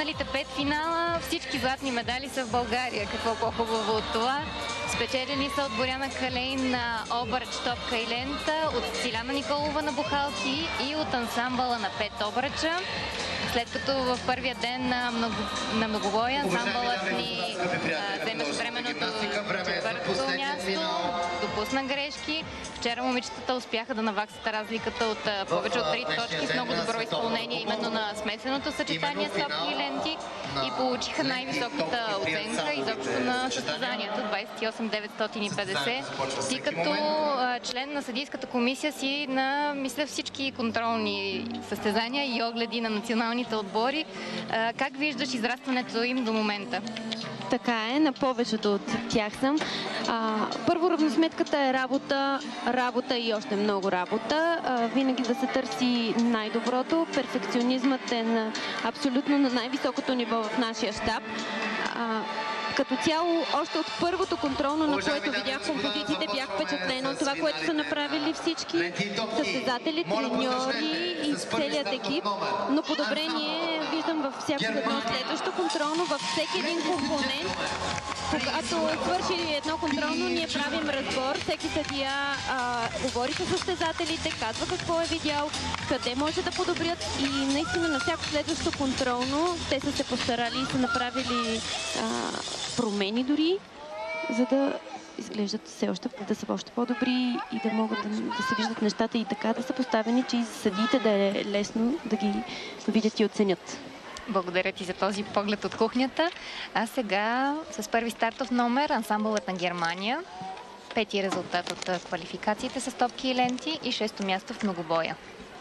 останалите 5 финала всички златни медали са в България. Какво по-хубаво от това? Спечелени са от Боряна Калейн на обръч, топка и лента, от Силяна Николова на бухалки и от ансамбъла на 5 обръча. След като в първия ден на многобоя ансамбълът ни вземаше временното четвърто място, допусна грешки. Вчера момичетата успяха да наваксат разликата от повече от 3 точки с много добро изпълнение именно на смесеното съчетание с топки и ленти и получиха най-високата оценка изобщо на състезанието 28,950. Ти като член на съдийската комисия си на, мисля, всички контролни състезания и огледи на националните отбори. Как виждаш израстването им до момента? Така е, на повечето от тях съм. Първо, равносметката е работа и още много работа. Винаги да се търси най-доброто. Перфекционизмът е абсолютно на най-високото ниво в нашия щаб. Като цяло, още от първото контролно, на което видях композициите, бях впечатлена от това, което са направили всички състезатели, треньори и целият екип. Но подобрение виждам във всяко едно следващо контролно, във всеки един компонент. Когато свърши едно контролно, ние правим разбор. Всеки съдия говори с състезателите, казва какво е видял, къде може да подобрят и наистина на всяко следващо контролно те са се постарали и са направили промени дори, за да изглеждат все още, да са още по-добри и да могат да се виждат нещата и така да са поставени, че и съдиите да е лесно да ги видят и оценят. Благодаря ти за този поглед от кухнята. А сега с първи стартов номер ансамбълът на Германия. 5-ти резултат от квалификациите с топки и ленти и 6-то място в многобоя.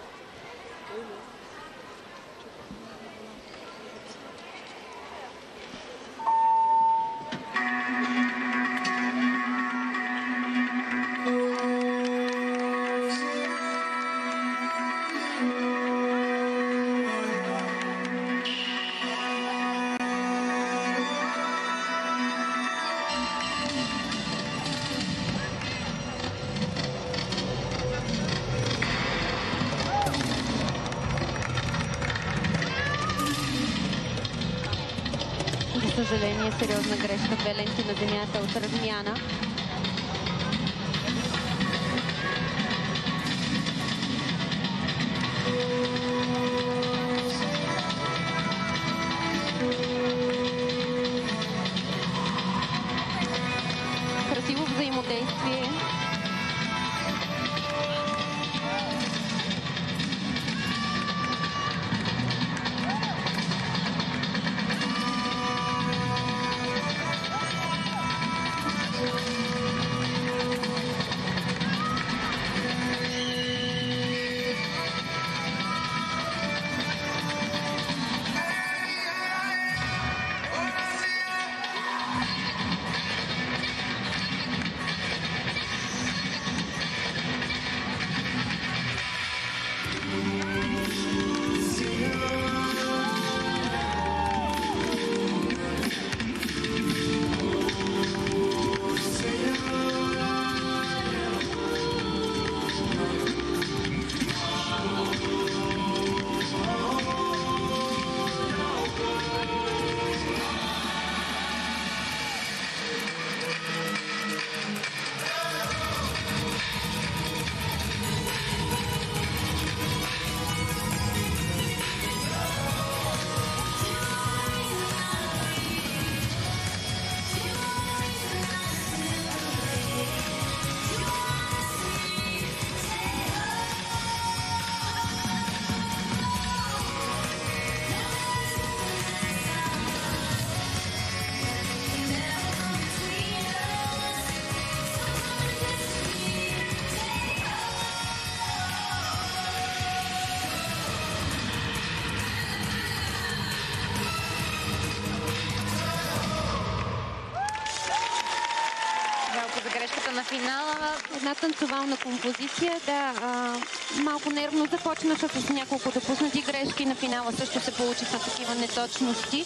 За съжаление, сериозна грешка. 2 ленти на земята от размяна. Красиво взаимодействие. на финала. Една танцовална композиция, да, малко нервно започнаха с няколко допуснати грешки. На финала също се получиха такива неточности.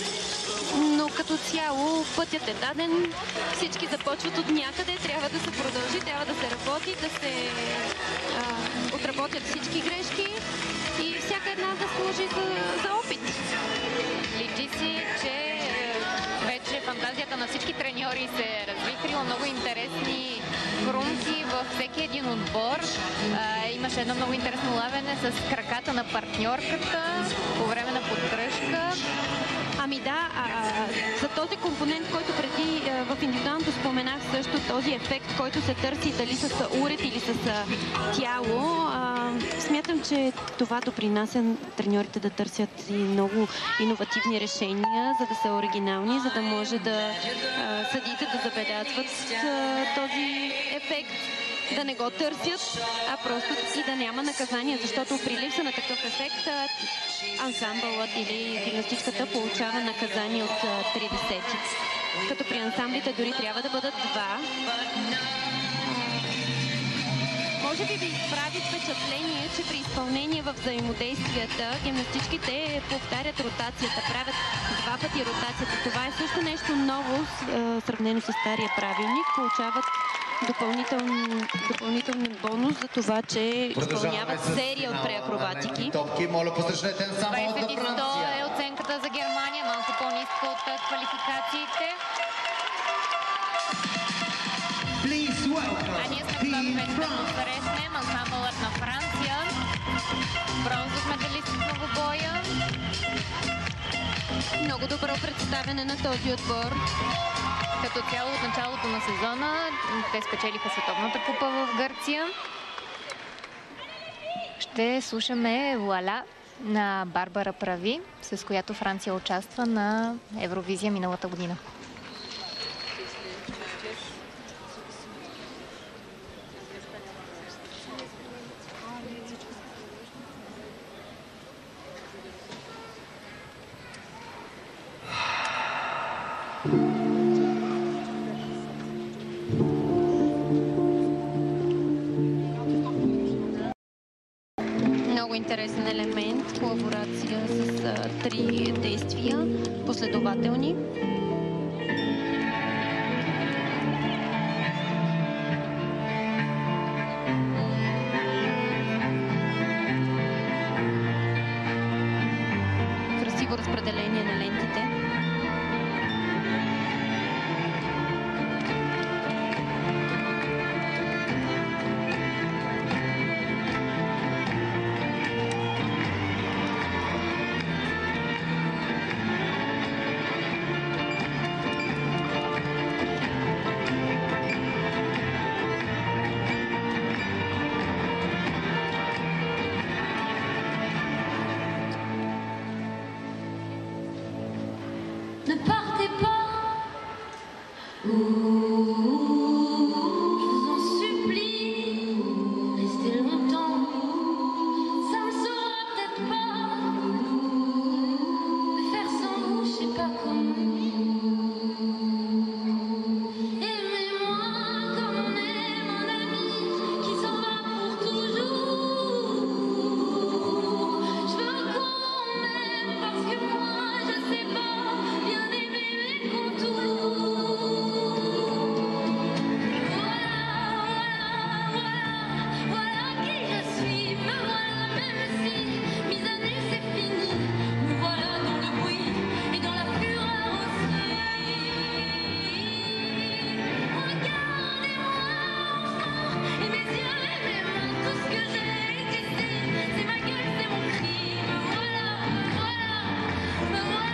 Но като цяло пътят е даден, всички започват от някъде, трябва да се продължи, трябва да се работи, да се отработят всички грешки и всяка една да служи за опит. всеки един отбор имаше едно много интересно лавене с краката на партньорката по време на поддръжка. Ами да, за този компонент, който преди в индивидуалното споменах също, този ефект, който се търси дали с уред или с тяло, смятам, че това допринася треньорите да търсят и много иновативни решения, за да са оригинални, за да може да съдиите да забелязват този ефект, да не го търсят, а просто и да няма наказание, защото при липса на такъв ефект ансамбълът или гимнастичката получава наказание от 30. Като при ансамблите дори трябва да бъдат 2. Може би ви прави впечатление, че при изпълнение в взаимодействията гимнастичките повтарят ротацията, правят 2 пъти ротацията. Това е също нещо ново, сравнено с стария правилник. Получават допълнителен бонус за това, че изпълняват серия от преакробатики. 20-100 е оценката за Германия, малко по-ниска от квалификациите. А ние сме готови да го срещнем ансамбълът на Франция. Бронзов медалист в многобоя. Много добро представяне на този отбор. Като цяло от началото на сезона те спечелиха световната купа в Гърция. Ще слушаме Вуаля на Барбара Прави, с която Франция участва на Евровизия миналата година. Интересен елемент, колаборация с 3 действия, последователни. Красиво разпределение на лентите. Ne partez pas, je vous en supplie, restez longtemps, ça ne sera peut-être pas, mais faire sans vous, je sais pas comment. Aimez-moi comme on aime un ami qui s'en va pour toujours. Je veux qu'on m'aime parce que moi je sais pas bien aimer mes contours. Voilà qui je suis, me voilà même si mise à nu c'est fini. Me voilà dans le bruit et dans la fureur aussi. Regardez-moi enfant, et mes yeux et mes mains, tout ce que j'ai ici, c'est ma gueule, c'est mon cri. Me voilà, me voilà.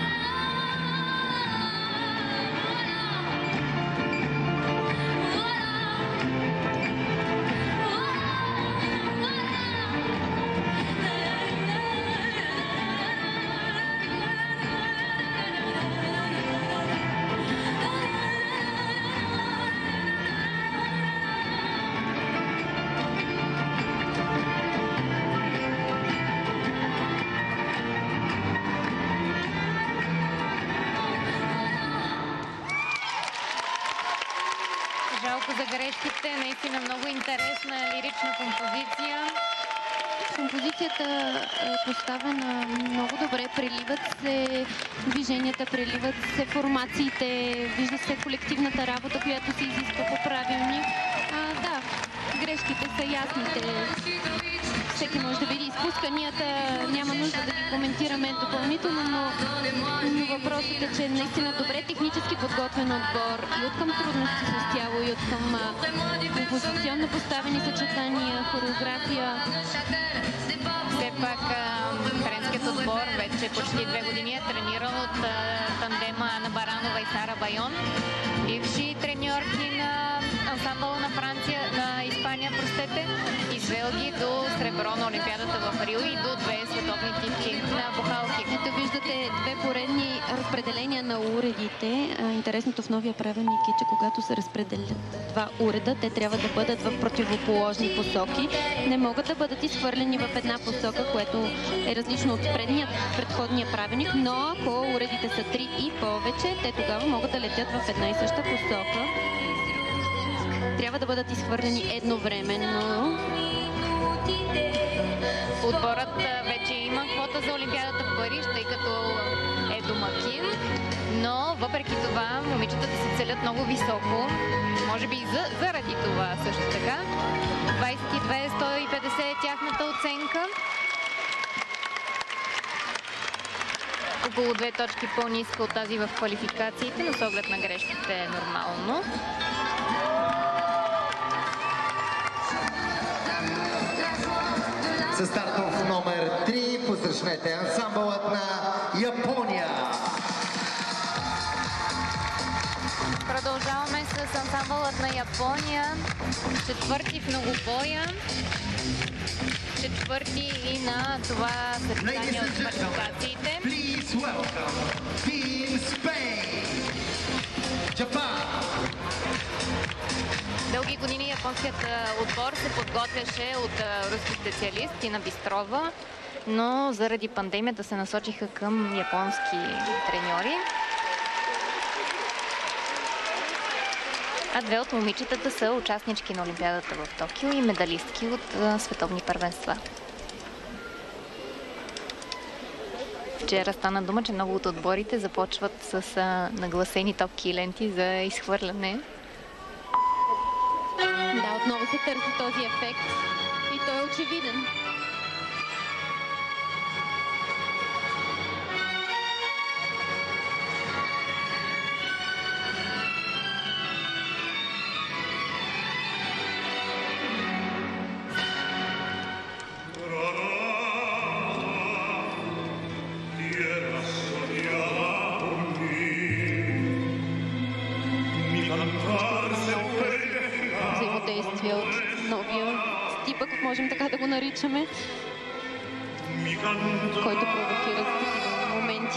Жалко за грешките, наистина много интересна лирична композиция. Композицията е поставена много добре, преливат се движенията, преливат се формациите, вижда се колективната работа, която се изисква по правилник. Да, грешките са ясните. Всеки може да види изпусканията, няма нужда да ги коментираме допълнително, но въпросът Мисля, че наистина добре технически подготвен отбор и от към трудности с тяло, и от към композиционно поставени съчетания, хореография. Все пак френският отбор вече почти 2 години е тренирал от тандема Ана Баранова и Сара Байон, бивши треньорки на ансамбъла на Франция, на Испания, простете, извел ги до сребро на Олимпиадата в Рио и до 2 световни титли на бухалки. Ето виждате 2 поредни разпределения на уредите. Интересното в новия правилник е, че когато се разпределят 2 уреда, те трябва да бъдат в противоположни посоки. Не могат да бъдат изхвърлени в една посока, което е различно от предходния правилник, но ако уредите са 3 и повече, те тогава могат да летят в една и съща посока. Трябва да бъдат изхвърлени едновременно. Отборът вече има квота за Олимпиадата в Париж, тъй като е домакин, но въпреки това момичетата се целят много високо. Може би и заради това също така. 22-150 е тяхната оценка. Около 2 точки по-ниска от тази в квалификациите, но с оглед на грешките е нормално. Със стартов номер 3 посрещнете ансамбълът на Япония. Продължаваме с ансамбълът на Япония. Четвърти в многобоя. Четвърти и на това съчетание от квалификациите. Please welcome Team Spain, Japan. Дълги години японският отбор се подготвяше от руски специалист Тина Бистрова, но заради пандемията се насочиха към японски треньори. А 2 от момичетата са участнички на Олимпиадата в Токио и медалистки от световни първенства. Вчера стана дума, че много от отборите започват с нагласени топки и ленти за изхвърляне. Да, отново се търси този ефект и той е очевиден. Взаимодействие от новия стип, ако можем така да го наричаме, който провокира такива моменти.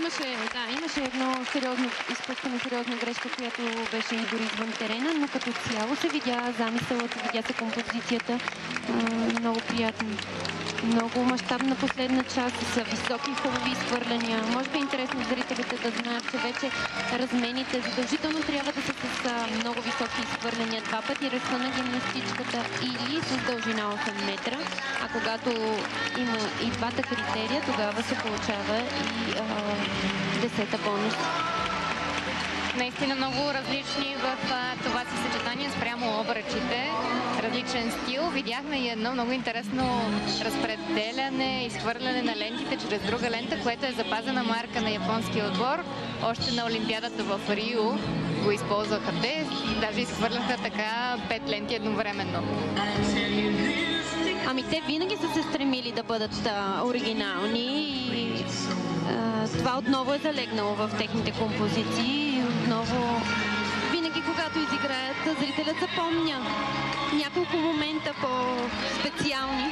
имаше едно сериозно изпускане, сериозна грешка, която беше и дори извън терена, но като цяло се видя замисълът, видя се композицията. Много приятно. Много мащабна последна част с високи хубави изхвърляния. Може би е интересно зрителите да знаят, че вече размените задължително трябва да са с много високи изхвърляния. 2 пъти ръста на гимнастичката или с дължина 8 метра. А когато има и двата критерия, тогава се получава и 10-та бонус. Наистина много различни в това си съчетание спрямо обръчите. Различен стил. Видяхме и едно много интересно разпределяне, изхвърляне на лентите чрез друга лента, което е запазена марка на японския отбор. Още на Олимпиадата в Рио го използваха те. Даже изхвърляха така 5 ленти едновременно. Ами те винаги са се стремили да бъдат оригинални и това отново е залегнало в техните композиции. И отново, винаги когато изиграят, зрителят запомня няколко момента по-специални.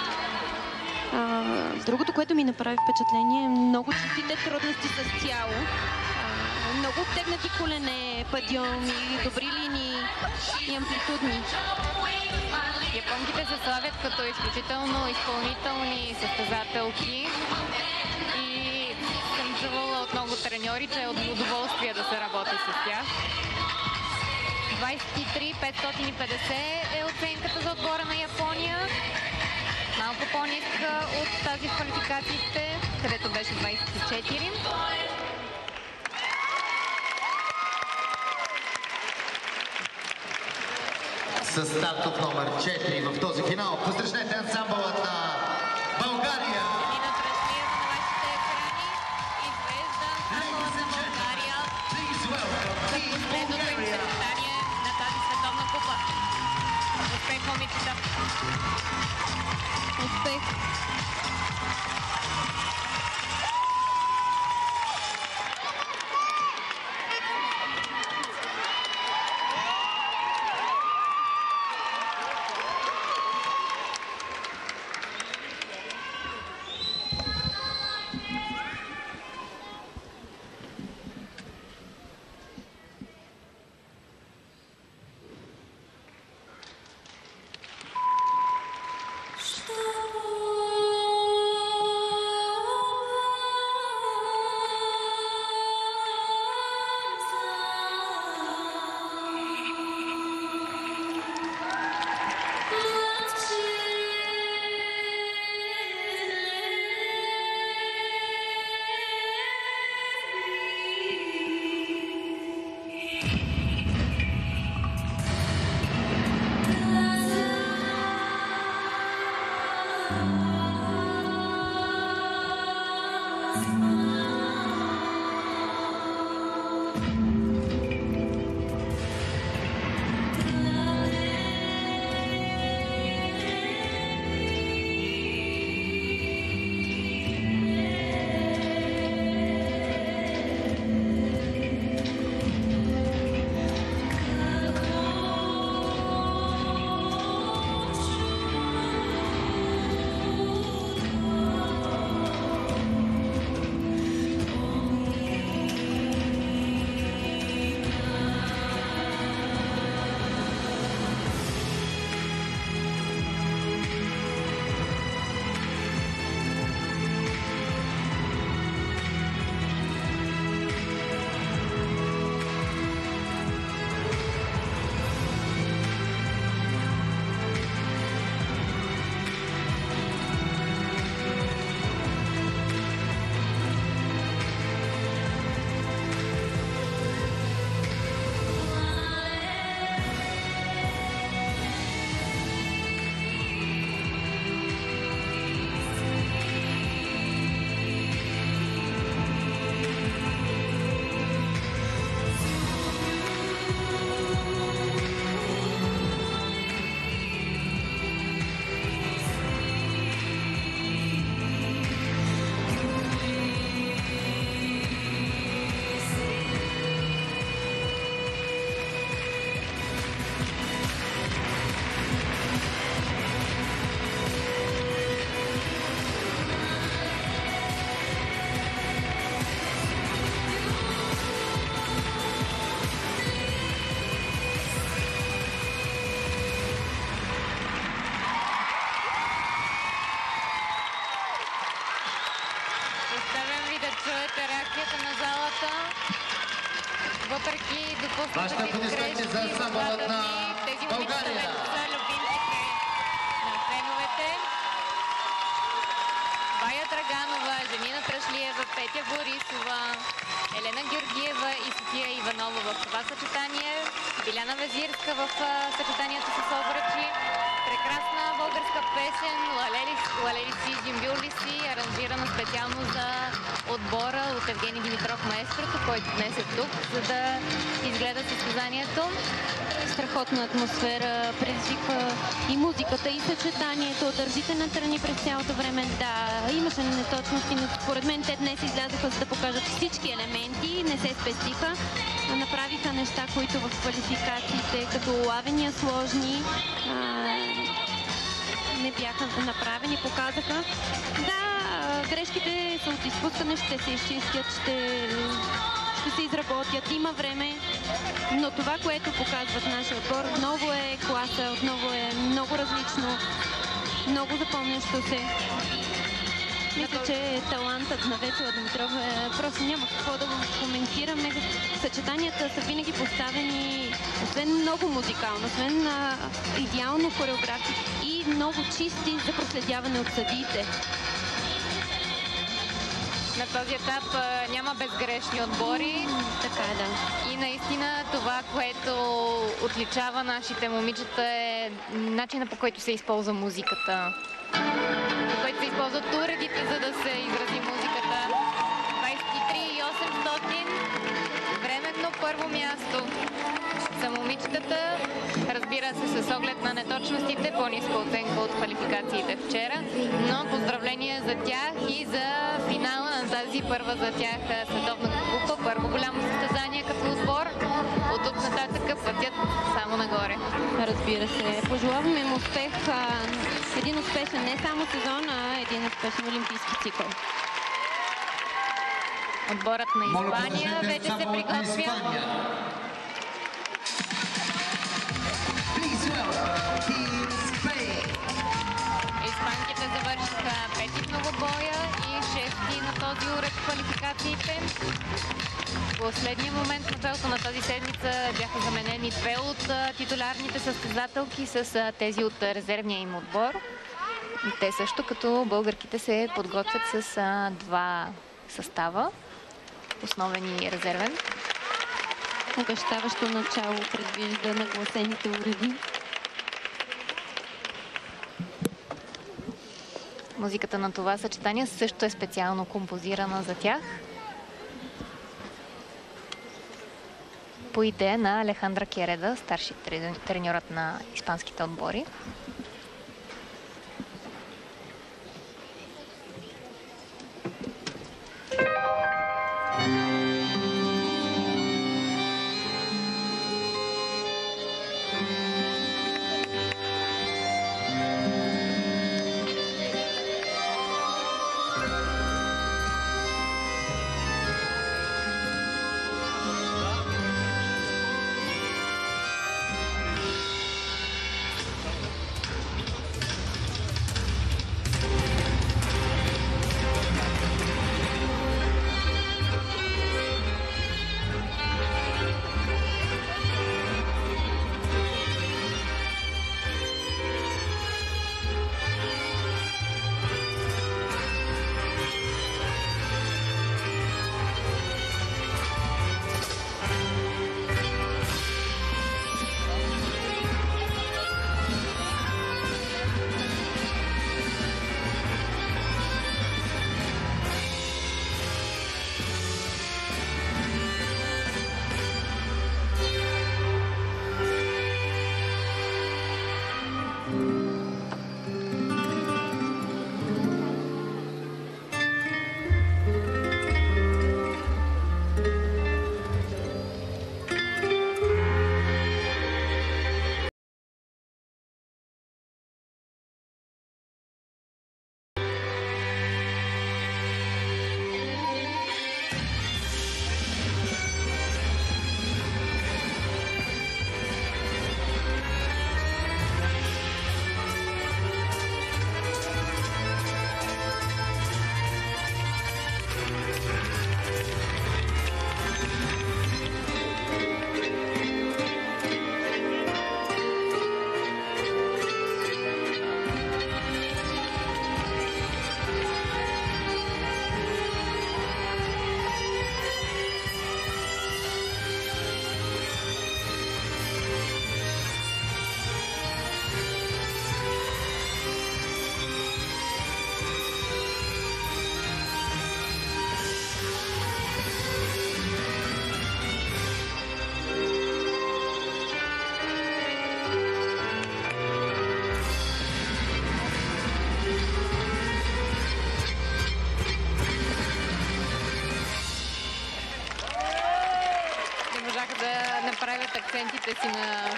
Другото, което ми направи впечатление, е много чистите трудности с тяло. Много обтегнати колене, падьоми, добри линии и амплитудни. Японките се славят като изключително изпълнителни състезателки и съм чувала от много треньори, че е удоволствие да се работи с тях. 23,550 е оценката за отбора на Япония. Малко по-ниска от тази в квалификациите, където беше 24. С стартов номер 4 в този финал. Посрещнете ансамбълът на България. Нина Трашлиева на вашите екрани. Извежда ансамбълът на България към последното им съчетание на тази световна купа. Успех, момичета! Успех! Что Вашите аплодисменти за ансамбълът на Тези България. момичета са любимците на феновете. Вая Драганова, Женина Трашлиева, Петя Борисова, Елена Георгиева и София Иванова в това съчетание. Биляна Везирска в съчетанието с обръчи. Прекрасна българска песен Лалели си, Джимбюли си, аранжирана специално за отбора от Евгений Димитров маестрото, който днес е тук, за да изгледа състезанието. Страхотна атмосфера предизвиква и музиката, и съчетанието. Държите на страни през цялото време. Да, имаше неточности, но според мен те днес излязоха, за да покажат всички елементи, не се спестиха. Направиха неща, които в квалификациите, като лавения сложни, не бяха направени, показаха. Да, грешките са от изпускане, ще се изчистят, ще се изработят, има време, но това, което показват нашия отбор, отново е класа, отново е много различно, много запомнящо се. Мисля, че талантът на Весела Димитрова просто няма какво да го коментираме. Съчетанията са винаги поставени, освен много музикално, освен идеално хореографи и много чисти за проследяване от съдиите. На този етап няма безгрешни отбори. Така е, да. И наистина това, което отличава нашите момичета е начина, по който се използва музиката. По който се използват уредите, за да се изрази музиката. 23,800. Временно първо място са момичетата. Разбира се, с оглед на неточностите, по-ниска оценка от квалификациите вчера. Но поздравления за тях и за финала на тази първа за тях световна купа. Първо голямо състезание като отбор. От тук нататък пътят само нагоре. Разбира се. Пожелаваме им успех. Един успешен не само сезон, а един успешен олимпийски цикъл. Отборът на Испания вече се приготвя. Испанките завършиха пети в многобоя и шести на този уред в квалификациите. В последния момент, в началото на тази седмица, бяха заменени две от титулярните състезателки с тези от резервния им отбор. И те също, като българките, се подготвят с два състава, основен и резервен. Обещаващо начало предвижда нагласените уреди. Музиката на това съчетание също е специално композирана за тях. По идея на Алехандра Кереда, старши треньорът на испанските отбори.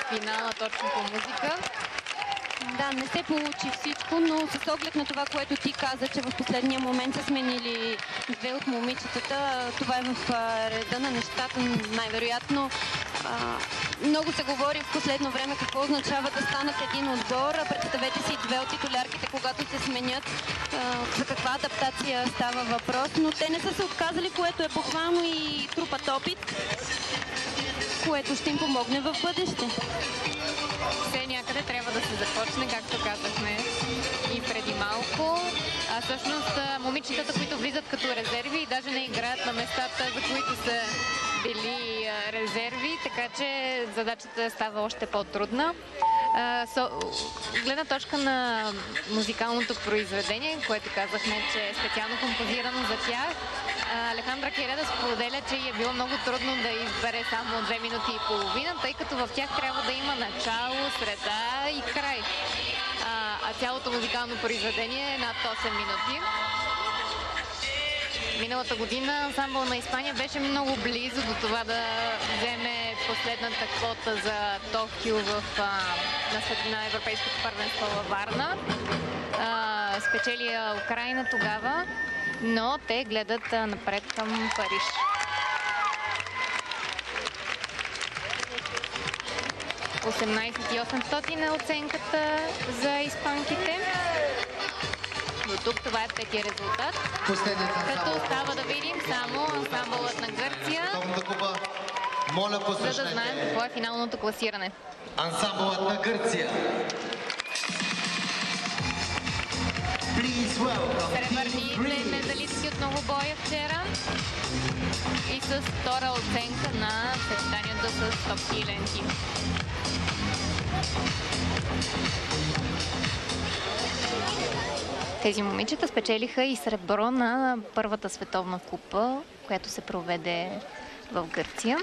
финала точно по музика. Да, не се получи всичко, но с оглед на това, което ти каза, че в последния момент са сменили две от момичетата, това е в реда на нещата, най-вероятно. Много се говори в последно време какво означава да станат един отбор. Представете си две от титулярките, когато се сменят, за каква адаптация става въпрос, но те не са се отказали, което е похвално и трупат опит, което ще им помогне в бъдеще. Все някъде трябва да се започне, както казахме и преди малко. Всъщност момичетата, които влизат като резерви и даже не играят на местата, за които са били резерви, така че задачата става още по-трудна. Гледна точка на музикалното произведение, което казахме, че е специално композирано за тях, Алехандра Кереда споделя, че й е било много трудно да избере само 2 минути и половина, тъй като в тях трябва да има начало, среда и край. А цялото музикално произведение е над 8 минути. Миналата година ансамбъл на Испания беше много близо до това да вземе последната квота за Токио на Европейското първенство във Варна. Спечели Украйна тогава, но те гледат напред към Париж. $18,800 е оценката за испанките. До тук това е петия резултат. Като остава да видим само ансамбълът на Гърция, за да знаем какво е финалното класиране. Ансамбълът на Гърция. Сребърните медалистки от многобоя вчера и с втора оценка на съчетанието с топки и ленти. Тези момичета спечелиха и сребро на първата световна купа, която се проведе в Гърция.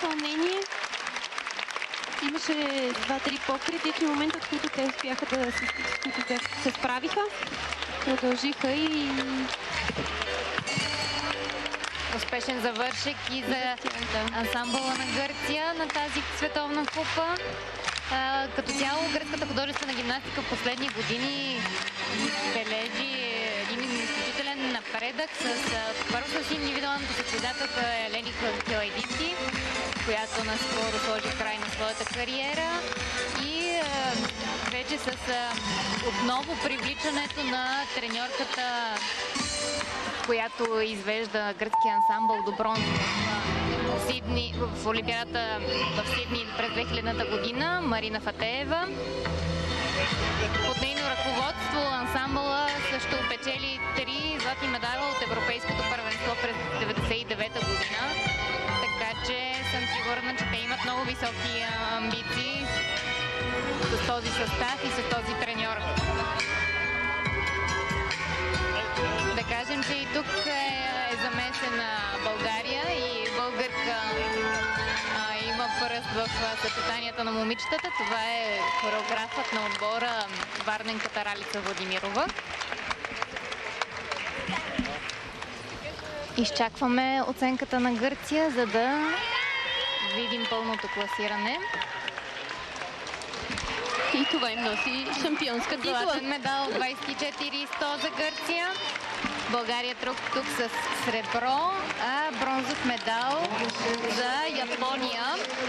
вълнение. Имаше 2-3 по-критични момента, от които те успяха с които те се справиха. Продължиха и Успешен завършек и за ансамбъла на Гърция на тази световна купа. Като цяло гръцката художествена гимнастика в последни години бележи един изключителен напредък първо с индивидуалната състезателка Елени Килайдити, която наскоро сложи край на своята кариера, и вече с отново привличането на треньорката, която извежда гръцкия ансамбъл до бронз в Олимпиадата в Сидни през 2000-та година, Марина Фатеева. Под нейно ръководство ансамбъла също печели 3 златни медала от Европейското първенство през 1999 година. Така че съм сигурна, че те имат много високи амбиции с този състав и с този треньор. Да кажем, че и тук е замесена България и българка има пръст в съчетанията на момичетата. Това е хореографът на отбора варненката Ралица Владимирова. Изчакваме оценката на Гърция, за да видим пълното класиране. И това им носи шампионска титла. Златен медал 24-100 за Гърция. България тук с сребро, а бронзов медал за Япония.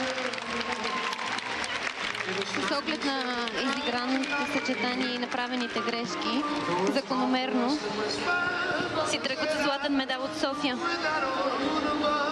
С оглед на изиграните съчетания и направените грешки, закономерно си тръгват с златен медал от София.